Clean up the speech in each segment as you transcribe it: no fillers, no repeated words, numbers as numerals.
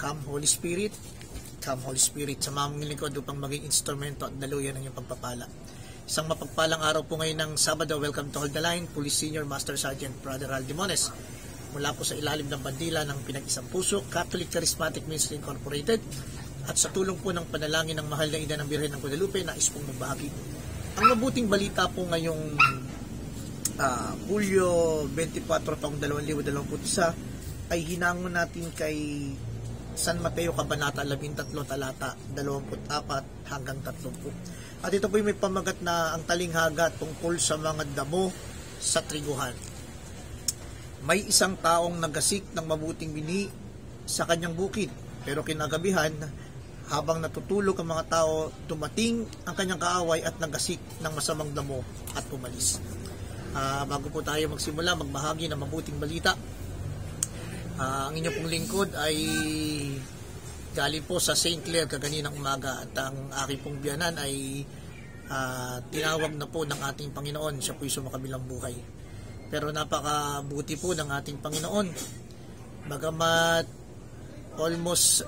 Come Holy Spirit, Come Holy Spirit, samahan mong lingkod upang maging instrumento at daluyan ng iyong pagpapala. Isang mapagpalang araw po ngayon ng Sabado. Welcome to Hold the Line, Police Senior Master Sergeant Brother Al Dimones. Mula po sa ilalim ng bandila ng Pinag-Isang Puso, Catholic Charismatic Ministry Incorporated, at sa tulong po ng panalangin ng mahal na ina ng Birhen ng Guadalupe, nais pong magbahagi. Ang mabuting balita po ngayong Hulyo 24 taong 2021 ay hinangon natin kay San Mateo Kabanata 13 talata 24 hanggang 30. At ito po may pamagat na ang talinghaga tungkol sa mga damo sa triguhan. May isang taong nagasik ng mabuting binhi sa kanyang bukid, pero kinagabihan habang natutulog ang mga tao, dumating ang kanyang kaaway at nagasik ng masamang damo at umalis. Bago po tayo magsimula, magbahagi ng mabuting balita. Ang inyong pong lingkod ay galing po sa St. Clair kaganinang umaga, at ang aking pong biyanan ay tinawag na po ng ating Panginoon. Siya po yung sumakabilang buhay. Pero napakabuti po ng ating Panginoon. Bagamat almost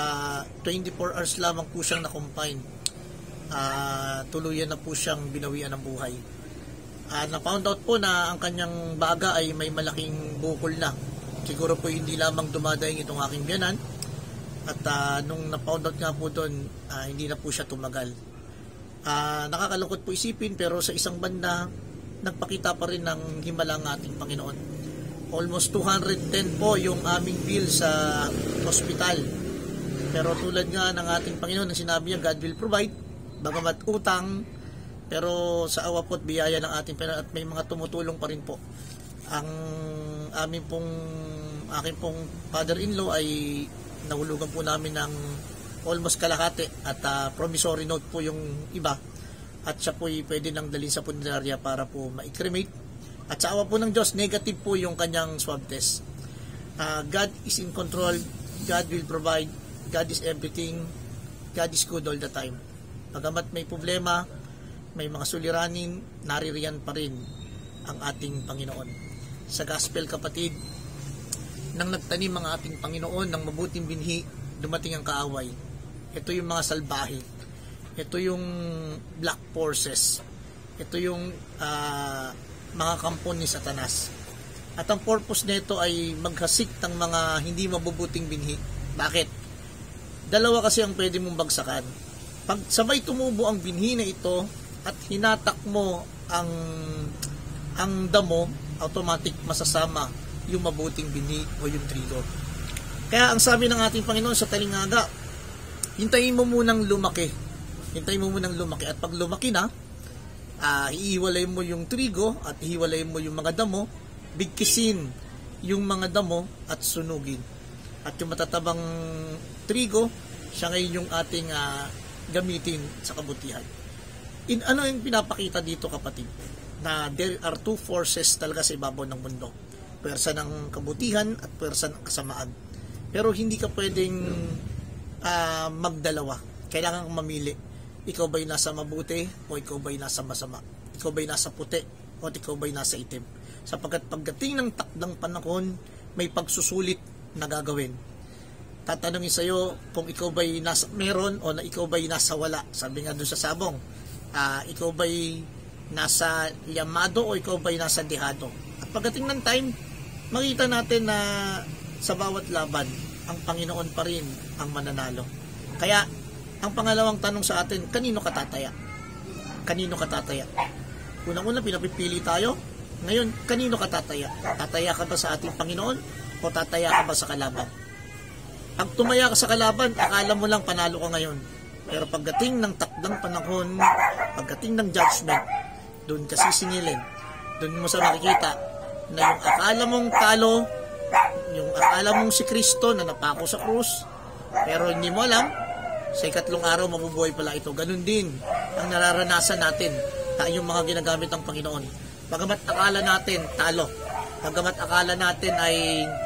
24 hours lamang po siyang na-confine, tuluyan na po siyang binawian ng buhay. Na-found out po na ang kanyang baga ay may malaking bukol na. Siguro po hindi lamang dumadaing itong aking biyanan. At nung na-found out nga po doon, hindi na po siya tumagal. Nakakalungkot po isipin, pero sa isang banda, nagpakita pa rin ng himala ng ating Panginoon. Almost 210 po yung aming bill sa hospital. Pero tulad nga ng ating Panginoon, na sinabi niya, God will provide, bagamat utang, pero sa awa po at biyaya ng ating Panginoon, at may mga tumutulong pa rin po. Ang aking pong father-in-law ay nahulugan po namin ng almost kalahati, at promissory note po yung iba, at siya po pwede nang dalhin sa punerarya para po ma-cremate. At sa awa po ng Diyos, negative po yung kanyang swab test. God is in control, God will provide, God is everything, God is good all the time. Bagamat may problema, may mga suliranin, naririyan pa rin ang ating Panginoon. Sa gospel, kapatid, nang nagtanim ang ating Panginoon ng mabuting binhi, dumating ang kaaway. Ito yung mga salbahe. Ito yung black forces. Ito yung mga kampon ni Satanas. At ang purpose nito ay maghasik ng mga hindi mabubuting binhi. Bakit? Dalawa kasi ang pwede mong bagsakan. Pag sabay tumubo ang binhi na ito at hinatak mo ang damo, automatic masasama yung mabuting binhi o yung trigo. Kaya ang sabi ng ating Panginoon sa talinghaga, hintayin mo munang lumaki. Hintayin mo munang lumaki. At pag lumaki na, iiwalay mo yung trigo at iiwalay mo yung mga damo, bigkisin yung mga damo at sunugin. At yung matatabang trigo, siya ngayon yung ating gamitin sa kabutihan. Ano yung pinapakita dito, kapatid? Na there are two forces talaga sa ibabaw ng mundo. Pwersa ng kabutihan at pwersa ng kasamaan. Pero hindi ka pwedeng magdalawa. Kailangan kang mamili. Ikaw ba'y nasa mabuti o ikaw ba'y nasa masama? Ikaw ba'y nasa puti o ikaw ba'y nasa itim? Sapagkat pagdating ng takdang panahon, may pagsusulit na gagawin. Tatanungin sa'yo kung ikaw ba'y nasa meron o na ikaw ba'y nasa wala. Sabi nga doon sa sabong, ikaw ba'y nasa llamado o ikaw ba'y nasa dehado? At pagdating ng time, makita natin na sa bawat laban, ang Panginoon pa rin ang mananalo. Kaya, ang pangalawang tanong sa atin, kanino ka tataya? Kanino ka tataya? Unang-una, pinapipili tayo. Ngayon, kanino ka tataya? Tataya ka ba sa ating Panginoon o tataya ka ba sa kalaban? Pag tumaya ka sa kalaban, akala mo lang panalo ka ngayon. Pero pagdating ng takdang panahon, pagdating ng judgment, doon ka sisingilin. Doon mo sa makikita na yung akala mong talo, yung akala mong si Kristo na napako sa krus, pero hindi mo alam, sa ikatlong araw mabubuhay pala ito. Ganun din ang nararanasan natin, tayong mga ginagamit ng Panginoon. Bagamat akala natin talo, bagamat akala natin ay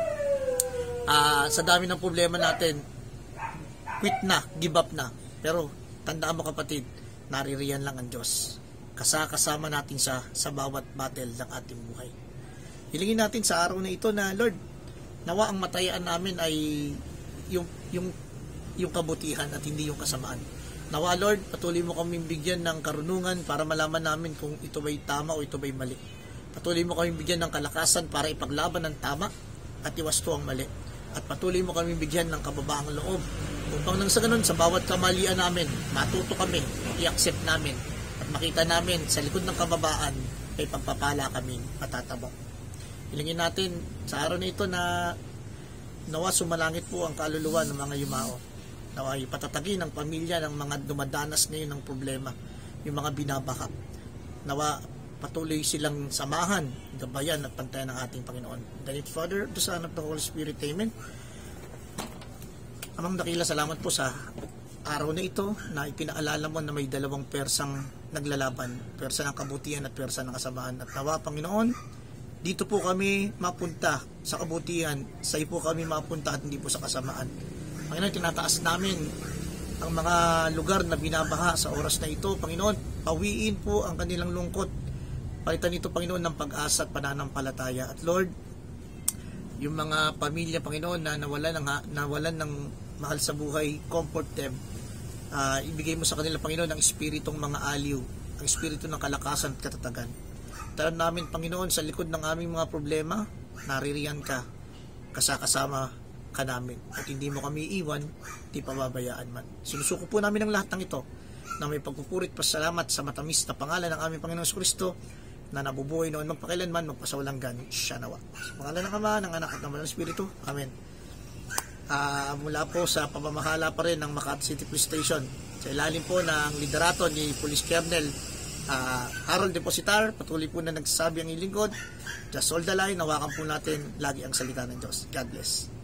sa dami ng problema natin, quit na, give up na. Pero tandaan mo, kapatid, naririyan lang ang Diyos. Kasama natin siya sa bawat battle ng ating buhay. Hilingin natin sa araw na ito na, Lord, nawa ang matayaan namin ay yung kabutihan at hindi yung kasamaan. Nawa Lord, patuloy mo kaming bigyan ng karunungan para malaman namin kung ito ba'y tama o ito ba'y mali. Patuloy mo kaming bigyan ng kalakasan para ipaglaban ng tama at iwasto ang mali. At patuloy mo kaming bigyan ng kababaang loob upang nang sa ganun, sa bawat kamalian namin, matuto kami, i-accept namin at makita namin sa likod ng kababaan ay pagpapala kaming matatabang. Hilingin natin sa araw na ito na nawa sumalangit po ang kaluluwa ng mga yumao. Nawa ipatatagin ang pamilya ng mga dumadanas ngayon ng problema, yung mga binabaka. Nawa patuloy silang samahan, gabayan at pantayan ng ating Panginoon. The Father, the Son, of the Holy Spirit. Amen. Amang dakila, salamat po sa araw na ito na ipinaalala mo na may dalawang persang naglalaban, persa ng kabutihan at persa ng kasamaan. At nawa, Panginoon, dito po kami mapunta sa kabutihan, sa iyo po kami mapunta at hindi po sa kasamaan. Panginoon, tinataas namin ang mga lugar na binabaha sa oras na ito. Panginoon, pawiin po ang kanilang lungkot. Palitan ito, Panginoon, ng pag-asa at pananampalataya. At Lord, yung mga pamilya, Panginoon, na nawalan ng mahal sa buhay, comfort them. Ibigay mo sa kanila, Panginoon, ang espiritong mga aliw, ang espiritu ng kalakasan at katatagan. Talam namin, Panginoon, sa likod ng aming mga problema, naririyan ka, kasama ka namin. At hindi mo kami iwan, di pababayaan man. Sinusuko po namin ang lahat ng ito na may pagpupurit pasalamat sa matamis na pangalan ng aming Panginoong Kristo na nabubuhay noon magpakailanman, magpasawalang siya nawa. Sa pangalan ng Ama, ng Anak at ng Banal na Espiritu. Amen. Mula po sa pamamahala pa rin ng Makati City Police Station, sa ilalim po ng liderato ni Police Colonel Harold Depositar, patuloy po na nagsasabi ang ilingkod. Just hold the line, nawakan po natin lagi ang salita ng Diyos. God bless.